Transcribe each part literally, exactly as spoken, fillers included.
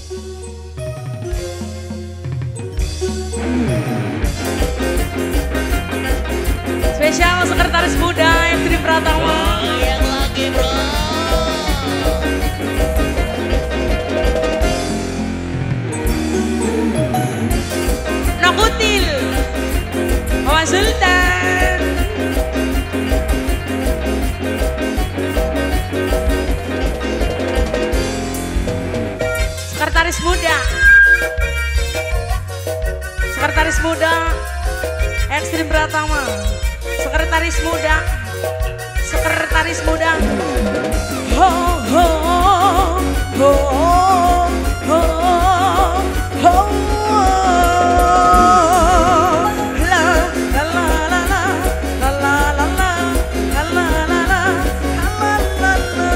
Spesial sekretaris muda Estri Pratama. Yang lagi bro. Nokutil Mama Sultan. Sekretaris muda Sekretaris muda Ekstrim Pratama. Sekretaris muda Sekretaris muda ho ho ho ho ho la la la la la la la la la la la la la la.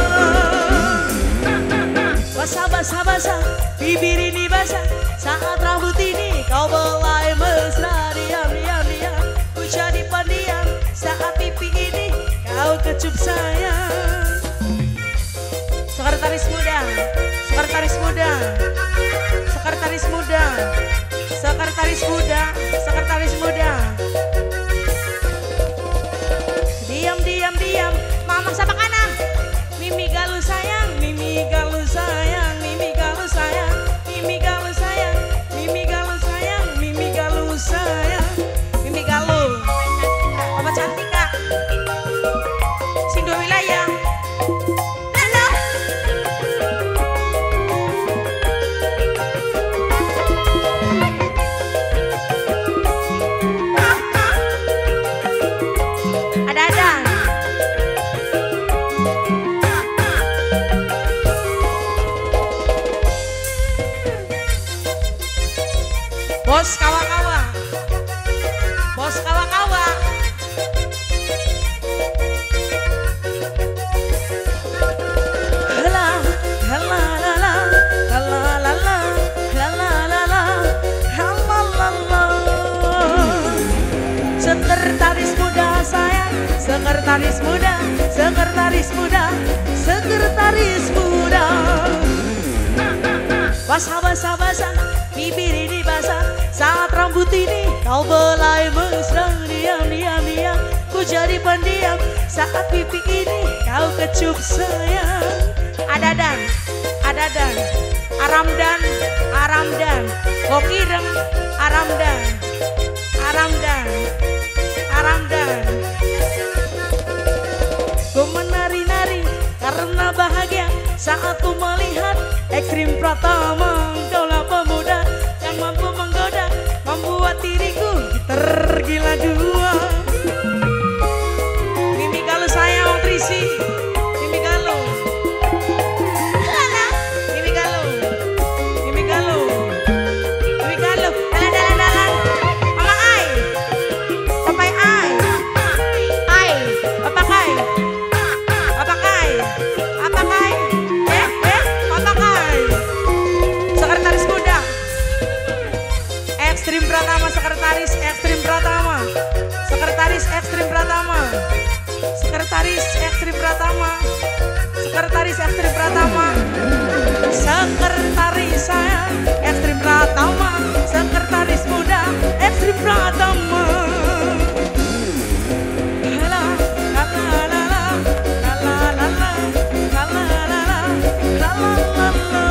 Basah basah basah bibir ini basah saat rambut ini kau belai mesra. Diam diam diam ku jadi pendiam saat pipi ini kau kecup sayang. Sekretaris muda Sekretaris muda Sekretaris muda Sekretaris muda Sekretaris muda. Diam diam diam mama sapa kanan. Mimi galuh sayang, Mimi galuh sayang, Mimi galuh sayang, Mimi galuh sayang, Mimi galuh sayang, Mimi galuh sayang, Mimi galuh. Mama cantik kak, sing dua wilayah. Halo. Ada-ada. Bos kawa-kawa, bos kawa-kawa. Hela, hela, lala, hela, lala, hela, lala, hela, lala. Sekretaris muda saya, sekretaris muda, sekretaris muda, sekretaris muda. Basah basah basah, bibir ini basah, saat rambut ini kau belai mesra. Diam diam diam, ku jadi pendiam saat pipi ini kau kecup sayang. Ada dan, ada dan, aram dan, aram dan, koki rem, aram dan, aram dan, aram dan. Ku menari-nari karena bahagia saat ku melihat Ekstrim Pratama. Kaulah pemuda yang mampu menggoda, membuat diriku tergila-gila. Mimi galuh sayang Trisi, Mimi galuh, Mimi galuh, Mimi galuh, Mimi galuh, dalan-dalan-dalan. Mama ai, papai ai, ai, papa kai, papa kai, apa kai, eh eh, papa kai. Sekretaris muda Ekstrim Pratama, sekretaris Ekstrim Pratama, sekretaris Ekstrim Pratama, sekretaris Ekstrim Pratama, sekretaris Ekstrim Pratama, sekretaris saya Ekstrim Pratama, sekretaris muda Ekstrim Pratama. Hela, lala, lala, lala, lala, lala, lala, lala, lala.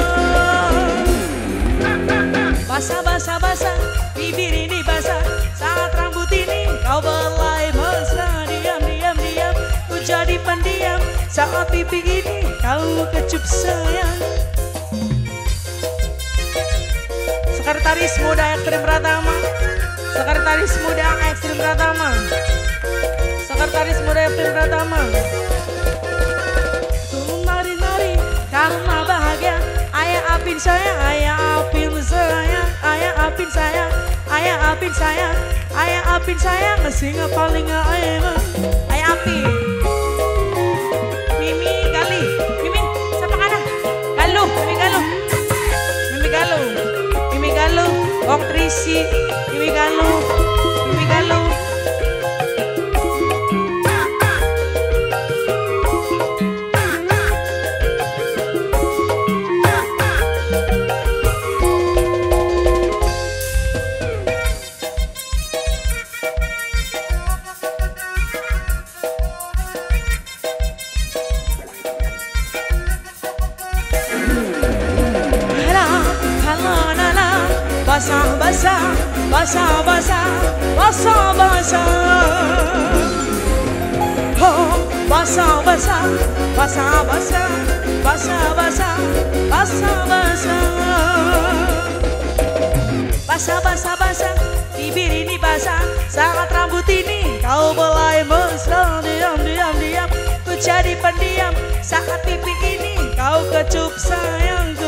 Basah basah basah, bibir ini basah, saat rambut ini kau belai mesra. Diam diam diam, ku jadi pendiam saat pipi ini kau kecup sayang. Sekretaris muda Ekstrim Pratama, sekretaris muda Ekstrim Pratama, sekretaris muda Ekstrim Pratama. Ku nari-nari karena bahagia, ayah apin saya, ayah apin saya, ayah apin saya, ayah apin saya, ayah apin saya, ngesinga paling ayah, ayah apin. Mimi gali, Mimi siapa kana? Galuh, Mimi galuh, Mimi galuh, Mimi galuh, Wong Trisi, Mimi galuh, Mimi galuh. basah-basah, basah-basah, basah-basah. Oh, basah-basah, basah-basah, basah-basah, basah-basah. Basah-basah-basah, bibir ini basah, saat rambut ini kau mulai mesra. Diam-diam-diam, ku jadi pendiam, saat pipi ini kau kecup sayangku.